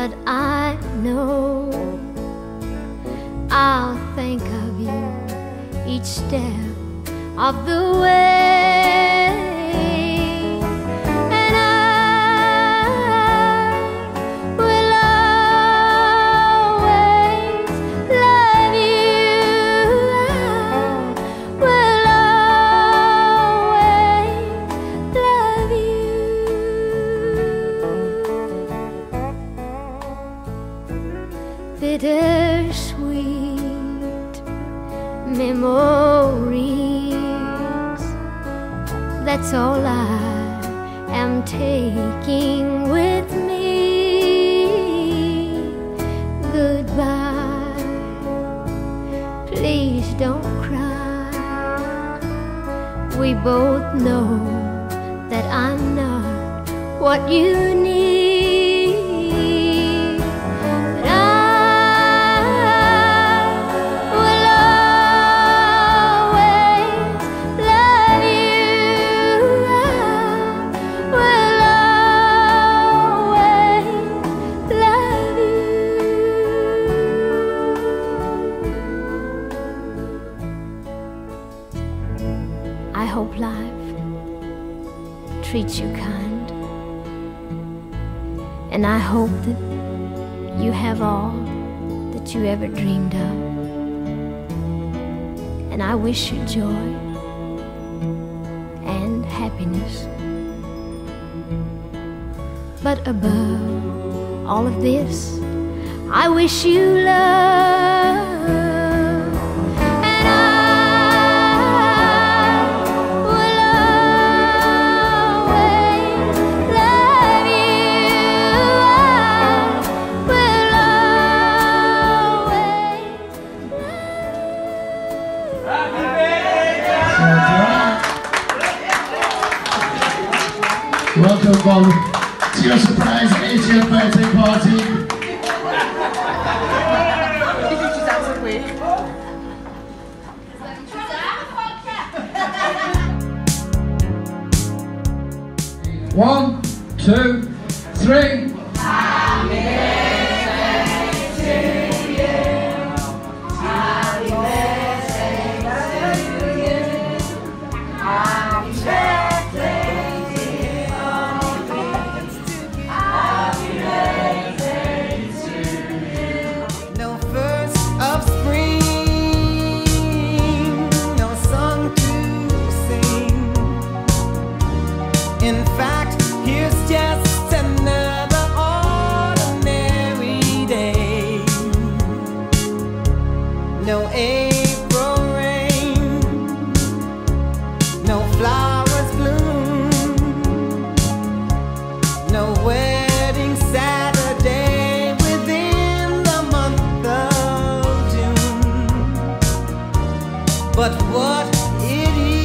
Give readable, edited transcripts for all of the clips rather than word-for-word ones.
but I know I'll think of you each step of the way, and I will always love you. I will always love you. Bittersweet memories, that's all I am taking with me. Goodbye, please don't cry. We both know that I'm not what you need. I hope life treats you kind, and I hope that you have all that you ever dreamed of, and I wish you joy and happiness. But above all of this, I wish you love. Welcome, Bob, to your surprise 80th birthday party. One, two, three. Happy birthday to you. Happy birthday to you. Happy birthday. In fact, here's just another ordinary day. No April rain, no flowers bloom, no wedding Saturday within the month of June. But what it is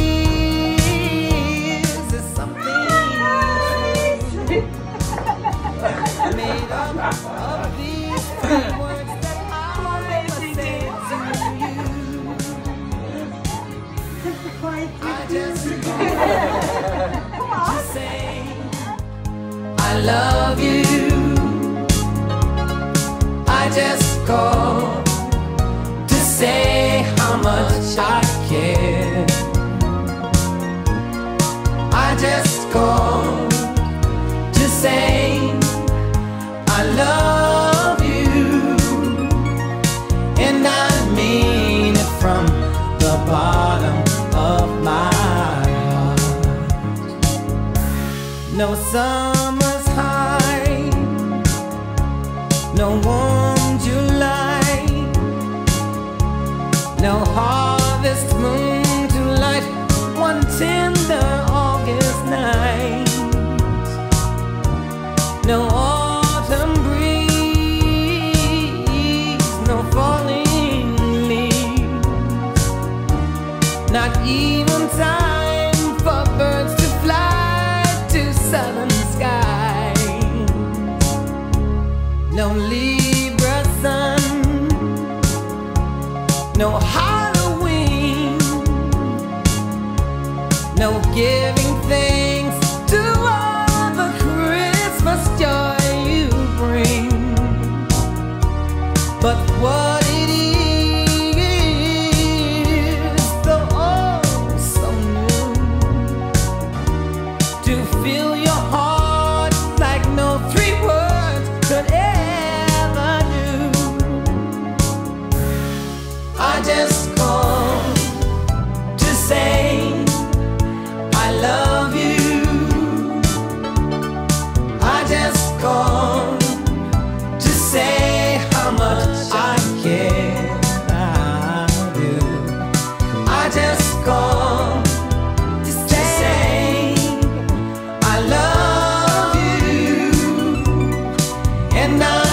made up of these three words that I must say to you. I just want to say I love you. I just called to say how much I care. I just called to say I love you, and I mean it from the bottom of my heart. No summer's high, no warm July, no harvest moon to light one tender August night. No autumn breeze, no falling leaves, not even time for birds to fly to southern skies. No Libra sun, no Halloween, no giving thanks to all the Christmas joy you bring. and I